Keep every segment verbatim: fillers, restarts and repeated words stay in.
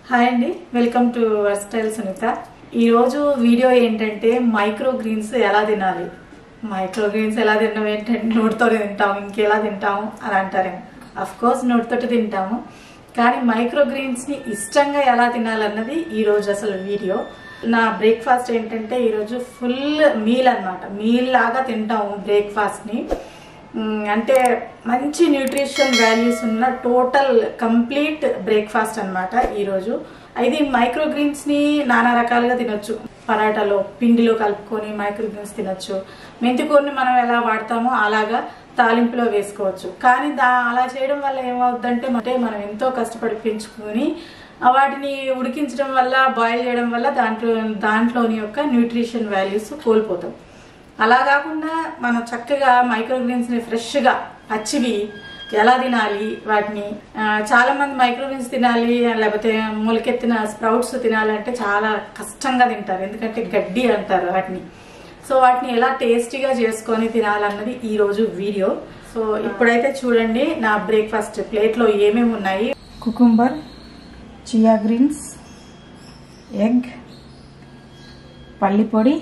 Hi అండి, welcome to versatile Sunitha. ఈరోజు video ఏంటంటే మైక్రో గ్రీన్స్ ఎలా తినాలి. మైక్రో గ్రీన్స్ ఎలా తినడం ఏంటంటే నోటితో తింటాము, ఇంకెలా తింటాము అని అంటారేమో. అఫ్ కోర్స్ నోటితో తింటాము, కానీ మైక్రో గ్రీన్స్ని ఇష్టంగా ఎలా తినాలన్నది ఈరోజు అసలు వీడియో. నా బ్రేక్ఫాస్ట్ ఏంటంటే ఈరోజు ఫుల్ మీల్ అనమాట. మీల్ లాగా తింటాము బ్రేక్ఫాస్ట్ని. అంటే మంచి న్యూట్రిషన్ వాల్యూస్ ఉన్న టోటల్ కంప్లీట్ బ్రేక్ఫాస్ట్ అనమాట ఈరోజు. ఇది మైక్రో గ్రీన్స్ని నానా రకాలుగా తినొచ్చు. పరాటాలో పిండిలో కలుపుకొని మైక్రో గ్రీన్స్ తినొచ్చు. మెంతికూరని మనం ఎలా వాడతామో అలాగా తాలింపులో వేసుకోవచ్చు. కానీ దా అలా చేయడం వల్ల ఏమవుతుందంటే అంటే మనం ఎంతో కష్టపడి పెంచుకొని వాటిని ఉడికించడం వల్ల, బాయిల్ చేయడం వల్ల దాంట్లో దాంట్లోని యొక్క న్యూట్రిషన్ వాల్యూస్ కోల్పోతాం. అలా కాకుండా మనం చక్కగా మైక్రో గ్రీన్స్ ని ఫ్రెష్ గా పచ్చివి ఎలా తినాలి, వాటిని చాలా మంది మైక్రో గ్రీన్స్ తినాలి లేకపోతే మొలకెత్తిన స్ప్రౌట్స్ తినాలి అంటే చాలా కష్టంగా తింటారు, ఎందుకంటే గడ్డి అంటారు వాటిని. సో వాటిని ఎలా టేస్టీగా చేసుకొని తినాలన్నది ఈ రోజు వీడియో. సో ఇప్పుడైతే చూడండి నా బ్రేక్ఫాస్ట్ ప్లేట్ లో ఏమేమి ఉన్నాయి. కుకుంబర్, చియా గ్రీన్స్, ఎగ్, పల్లి పొడి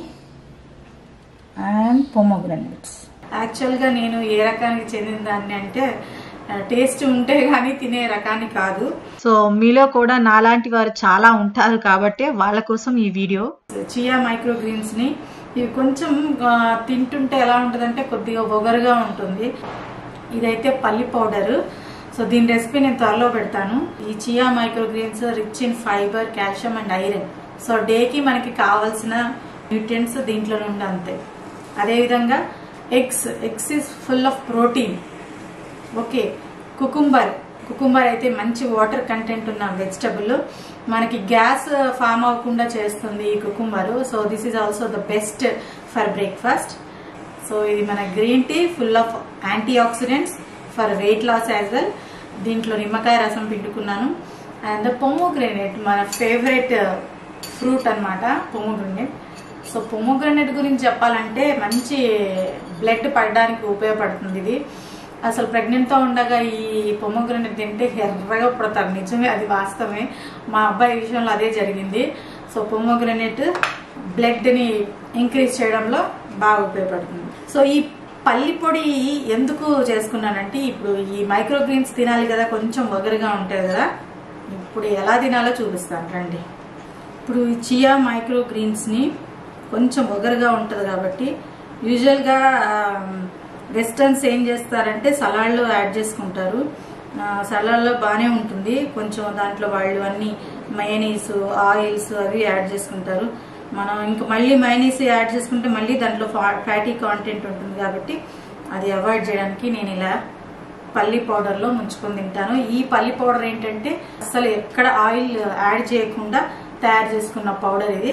అండ్ పొమోగ్రానేట్స్. యాక్చువల్గా నేను ఏ రకానికి చెందిన దాన్ని అంటే టేస్ట్ ఉంటే కానీ తినే రకాన్ని కాదు. సో మీలో కూడా నాలాంటి వారు చాలా ఉంటారు కాబట్టి వాళ్ళ కోసం ఈ వీడియో. చియా మైక్రో గ్రీన్స్ ని ఇవి కొంచెం తింటుంటే ఎలా ఉంటుందంటే కొద్దిగా ఒగరుగా ఉంటుంది. ఇదైతే పల్లి పౌడర్. సో దీని రెసిపీ నేను త్వరలో పెడతాను. ఈ chia micro greens rich in fibre, calcium and iron. So డేకి మనకి కావాల్సిన న్యూట్రియంట్స్ దీంట్లో నుండి అంతే. అదేవిధంగా eggs eggs is full of protein. Okay, cucumber cucumber అయితే మంచి వాటర్ కంటెంట్ ఉన్న వెజిటబుల్. మనకి గ్యాస్ ఫామ్ అవ్వకుండా చేస్తుంది ఈ cucumber. So this is also the best for breakfast. So ఇది మన green tea, full of antioxidants for weight loss as well. దీంట్లో నిమ్మకాయ రసం పిండుకున్నాను. అండ్ పొమోగ్రానేట్ మన ఫేవరెట్ ఫ్రూట్ అనమాట పొమోగ్రానేట్. సో పొమోగ్రానేట్ గురించి చెప్పాలంటే మంచి బ్లడ్ పడడానికి ఉపయోగపడుతుంది ఇది. అసలు ప్రెగ్నెంట్తో ఉండగా ఈ పొమోగ్రానేట్ తింటే ఎర్రగా పుడతారు. నిజమే, అది వాస్తవమే. మా అబ్బాయి విషయంలో అదే జరిగింది. సో పొమోగ్రానేట్ బ్లడ్ని ఇంక్రీజ్ చేయడంలో బాగా ఉపయోగపడుతుంది. సో ఈ పల్లి పొడి ఎందుకు చేసుకున్నానంటే ఇప్పుడు ఈ మైక్రో గ్రీన్స్ తినాలి కదా, కొంచెం ఒగరుగా ఉంటుంది కదా. ఇప్పుడు ఎలా తినాలో చూపిస్తాను రండి. ఇప్పుడు ఈ చియా మైక్రో గ్రీన్స్ని కొంచెం ఒగరుగా ఉంటుంది కాబట్టి యూజువల్గా వెస్టర్న్స్ ఏం చేస్తారంటే సలాడ్లో యాడ్ చేసుకుంటారు. సలాడ్లో బాగానే ఉంటుంది. కొంచెం దాంట్లో వాళ్ళు అన్ని మయోనీస్, ఆయిల్స్ అవి యాడ్ చేసుకుంటారు. మనం ఇంకా మళ్ళీ మయోనీస్ యాడ్ చేసుకుంటే మళ్ళీ దాంట్లో ఫ్యాటీ కాంటెంట్ ఉంటుంది కాబట్టి అది అవాయిడ్ చేయడానికి నేను ఇలా పల్లి పౌడర్లో ముంచుకొని తింటాను. ఈ పల్లి పౌడర్ ఏంటంటే అసలు ఎక్కడ ఆయిల్ యాడ్ చేయకుండా తయారు చేసుకున్న పౌడర్ ఇది.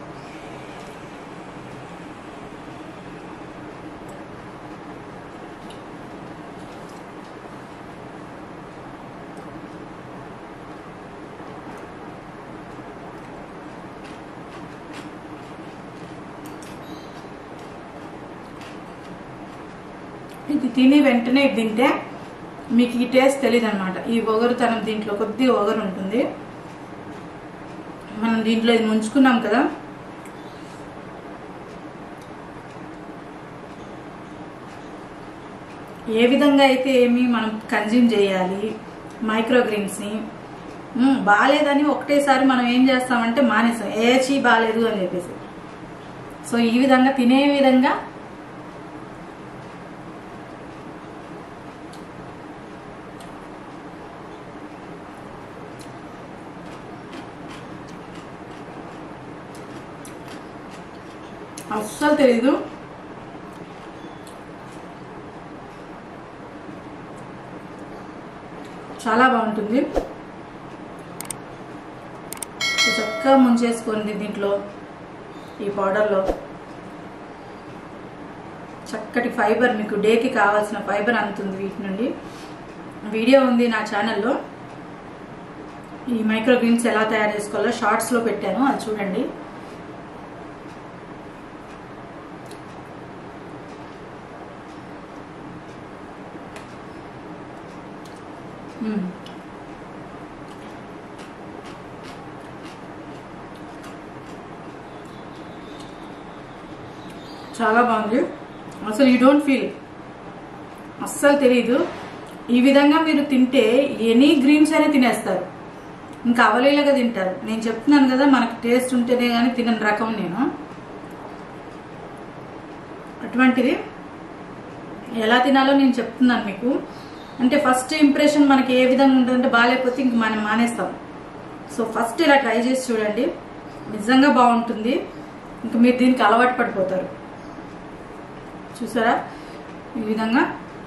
ఇది తిని వెంటనే తింటే మీకు ఈ టేస్ట్ తెలియదు అనమాట. ఈ ఒగరుతనం దీంట్లో కొద్దిగా ఒగరు ఉంటుంది. మనం దీంట్లో ఇది ముంచుకున్నాం కదా, ఏ విధంగా అయితే ఏమి మనం కన్జ్యూమ్ చేయాలి మైక్రో గ్రీన్స్ని. బాగాలేదని ఒకటేసారి మనం ఏం చేస్తామంటే మానేస్తాం, ఏచి బాగాలేదు అని చెప్పేసి. సో ఈ విధంగా తినే విధంగా అస్సలు తెలీదు. చాలా బాగుంటుంది. చక్కగా ముంచేసుకోండి దీంట్లో ఈ పౌడర్లో. చక్కటి ఫైబర్, మీకు డేకి కావాల్సిన ఫైబర్ అందుతుంది వీటి నుండి. వీడియో ఉంది నా ఛానల్లో. ఈ మైక్రో గ్రీన్స్ ఎలా తయారు చేసుకోవాలో షార్ట్స్లో పెట్టాను, అది చూడండి. చాలా బాగుంది. అసలు యూ డోంట్ ఫీల్, అస్సలు తెలీదు. ఈ విధంగా మీరు తింటే ఎనీ గ్రీన్స్ అయినా తినేస్తారు, ఇంకా అవలీలగా తింటారు. నేను చెప్తున్నాను కదా, మనకు టేస్ట్ ఉంటేనే కానీ తినని రకం నేను. అటువంటిది ఎలా తినాలో నేను చెప్తున్నాను మీకు. అంటే ఫస్ట్ ఇంప్రెషన్ మనకి ఏ విధంగా ఉంటుందంటే బాగాలేకపోతే ఇంక మనం మానేస్తాం. సో ఫస్ట్ ఇలా ట్రై చేసి చూడండి, నిజంగా బాగుంటుంది. ఇంకా మీరు దీనికి అలవాటు పడిపోతారు. చూసారా ఈ విధంగా.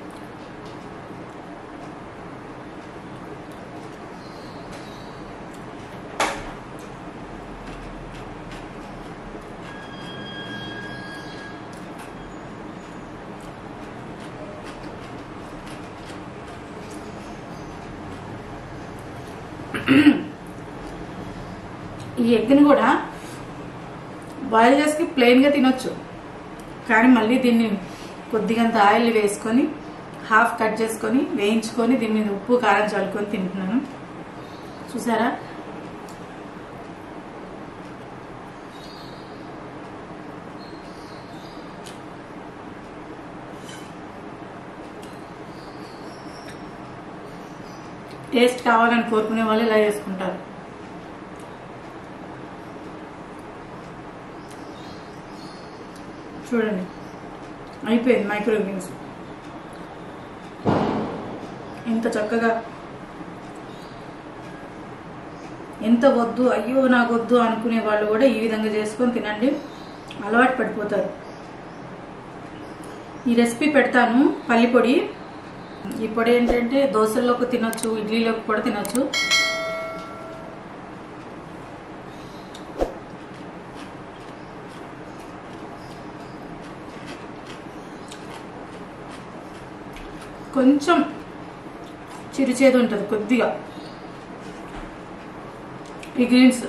ఈ ఎగ్ని కూడా బాయిల్ చేసి ప్లెయిన్గా తినొచ్చు, కానీ మళ్ళీ దీన్ని కొద్దిగంత ఆయిల్ వేసుకొని హాఫ్ కట్ చేసుకొని వేయించుకొని దీని మీద ఉప్పు కారం చల్లుకొని తింటున్నాను. చూసారా టేస్ట్ కావాలని కోరుకునే వాళ్ళు ఇలా చేసుకుంటారు. చూడండి అయిపోయింది మైక్రోవేవ్స్. ఎంత చక్కగా, ఎంత వద్దు అయ్యో నాకు వద్దు అనుకునే వాళ్ళు కూడా ఈ విధంగా చేసుకొని తినండి, అలవాటు పడిపోతారు. ఈ రెసిపీ పెడతాను, పల్లి పొడి. ఈ పొడి ఏంటంటే దోశల్లోకి తినొచ్చు, ఇడ్లీలోకి కూడా తినొచ్చు. కొంచెం చిరుచేదు ఉంటుంది కొద్దిగా ఈ గ్రీన్స్.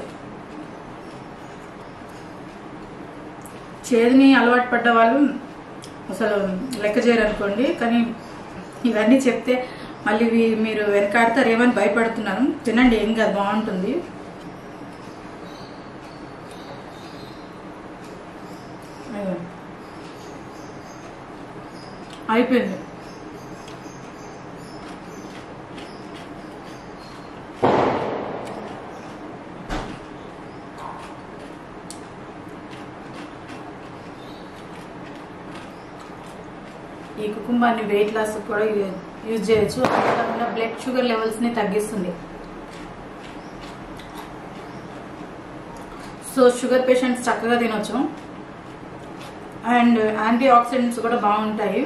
చేదుని అలవాటు పడ్డ వాళ్ళు అసలు లెక్క చేయరు అనుకోండి, కానీ ఇవన్నీ చెప్తే మళ్ళీ మీరు వెనకాడతారేమని భయపడుతున్నాను. తినండి, ఏం కాదు, బాగుంటుంది. అయిపోయింది. ఈ కుకుంబర్ని వెయిట్ లాస్ కూడా యూజ్ చేయొచ్చు. అంతేకాకుండా బ్లడ్ షుగర్ లెవెల్స్ ని తగ్గిస్తుంది. సో షుగర్ పేషెంట్స్ చక్కగా తినొచ్చు. అండ్ యాంటీ ఆక్సిడెంట్స్ కూడా బాగుంటాయి.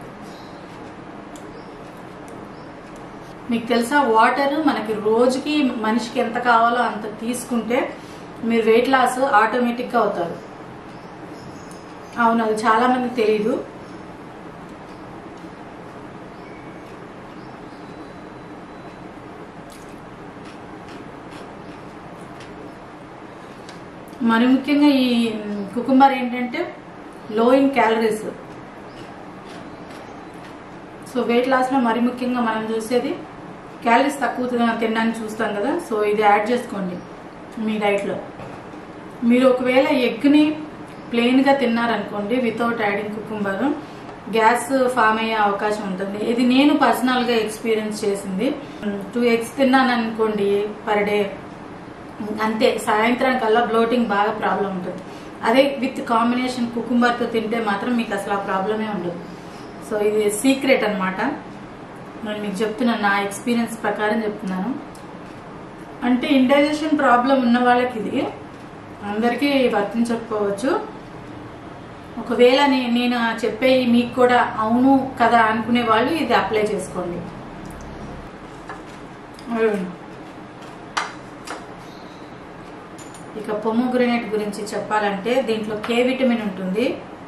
మీకు తెలుసా, వాటర్ మనకి రోజుకి మనిషికి ఎంత కావాలో అంత తీసుకుంటే మీరు వెయిట్ లాస్ ఆటోమేటిక్గా అవుతారు. అవును, అది చాలా మందికి తెలీదు. మరి ముఖ్యంగా ఈ కుకుంబర్ ఏంటంటే low in calories. So weight లాస్లో మరి ముఖ్యంగా మనం చూసేది క్యాలరీస్ తక్కువ తినడానికి చూస్తాం కదా. సో ఇది యాడ్ చేసుకోండి మీ డైట్లో. మీరు ఒకవేళ ఎగ్ని ప్లెయిన్గా తిన్నారనుకోండి without adding cucumber, gas form అయ్యే అవకాశం ఉంటుంది. ఇది నేను పర్సనల్గా ఎక్స్పీరియన్స్ చేసింది. టూ ఎగ్స్ తిన్నాను అనుకోండి పర్ డే, అంతే, సాయంత్రానికల్లా బ్లోటింగ్ బాగా ప్రాబ్లం ఉంటుంది. అదే విత్ కాంబినేషన్ కుకుంబర్తో తింటే మాత్రం మీకు అసలు ఆ ప్రాబ్లమే ఉండదు. సో ఇది సీక్రెట్ అనమాట. నేను మీకు చెప్తున్నాను, నా ఎక్స్పీరియన్స్ ప్రకారం చెప్తున్నాను. అంటే ఇండైజెషన్ ప్రాబ్లం ఉన్న వాళ్ళకి ఇది అందరికీ వర్తించకపోవచ్చు. ఒకవేళ నేను చెప్పే మీకు కూడా అవును కదా అనుకునే వాళ్ళు ఇది అప్లై చేసుకోండి. ఇక పొమోగ్రనేట్ గురించి చెప్పాలంటే దీంట్లో కే విటమిన్ ఉంటుంది.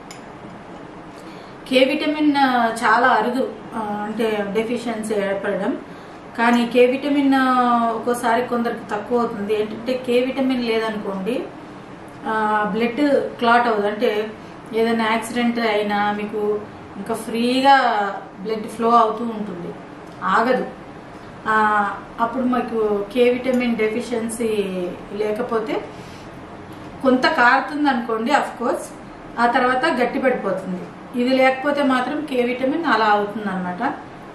కే విటమిన్ చాలా అరుదు, అంటే డెఫిషియన్సీ ఏర్పడడం. కానీ కే విటమిన్ ఒక్కోసారి కొందరికి తక్కువ అవుతుంది. ఏంటంటే కే విటమిన్ లేదనుకోండి బ్లడ్ క్లాట్ అవుతుంది. అంటే ఏదైనా యాక్సిడెంట్ అయినా మీకు ఇంకా ఫ్రీగా బ్లడ్ ఫ్లో అవుతూ ఉంటుంది, ఆగదు. అప్పుడు మాకు కే విటమిన్ డెఫిషియన్సీ లేకపోతే కొంత కారుతుంది అనుకోండి, అఫ్ కోర్స్, ఆ తర్వాత గట్టి పడిపోతుంది. ఇది లేకపోతే మాత్రం కే విటమిన్ అలా అవుతుంది అనమాట.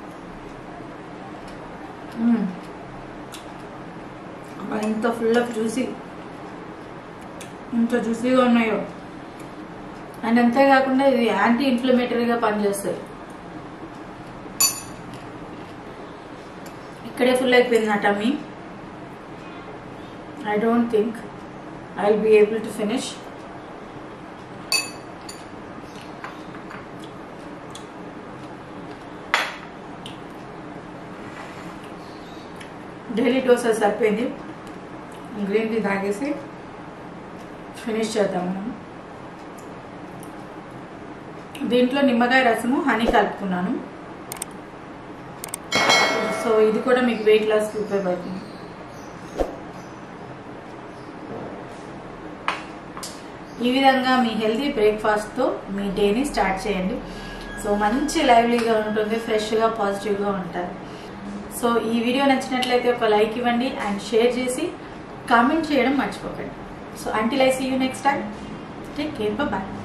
ఎంత ఫుల్ ఆఫ్ జ్యూసీ, ఎంత జ్యూసీగా ఉన్నాయో. అండ్ అంతేకాకుండా ఇది యాంటీ ఇన్ఫ్లమేటరీగా పనిచేస్తుంది. ఇక్కడే ఫుల్ అయిపోయింది నా tummy. I don't think I will be able to finish. Daily dose సరిపోయింది. గ్రీన్ టీ తాగేసి ఫినిష్ చేద్దాం మనం. దీంట్లో నిమ్మకాయ రసము, హనీ కలుపుకున్నాను. సో ఇది కూడా మీకు వెయిట్ లాస్కి ఉపయోగపడుతుంది. ఈ విధంగా మీ హెల్తీ బ్రేక్ఫాస్ట్తో మీ డేని స్టార్ట్ చేయండి. సో మంచి లైవ్లీగా ఉంటుంది, ఫ్రెష్గా పాజిటివ్గా ఉంటారు. సో ఈ వీడియో నచ్చినట్లయితే ఒక లైక్ ఇవ్వండి అండ్ షేర్ చేసి కామెంట్ చేయడం మర్చిపోకండి. So until I see you next time, take care, bye.